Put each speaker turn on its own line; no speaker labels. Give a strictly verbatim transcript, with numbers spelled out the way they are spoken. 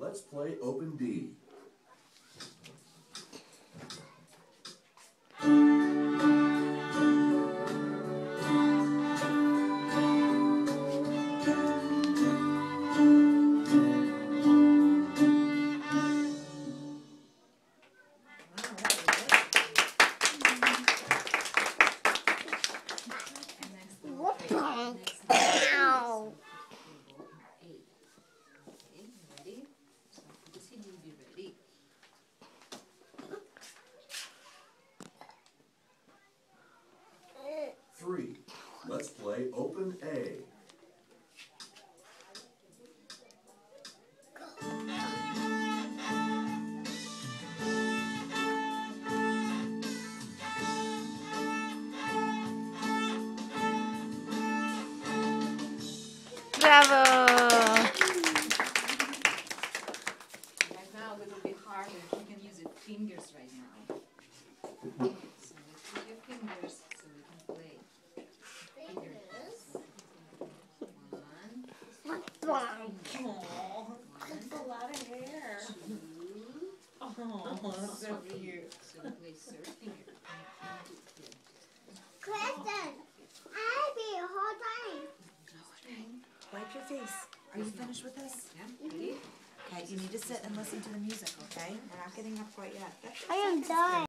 let's play open D.
Ow.
Three, let's play open A.
Bravo!
Right now it will be harder. You can use your fingers right now. So let's use your fingers so we can play. Fingers. One.
Oh, that's a lot of hair.
Two.
Oh, so cute.
So we play third finger.
Kristen, I'll be a whole time.
Wipe your face. Are you finished with this?
Yeah, ready?
Okay, you need to sit and listen to the music, okay? We're not getting up quite yet. That's
I am done.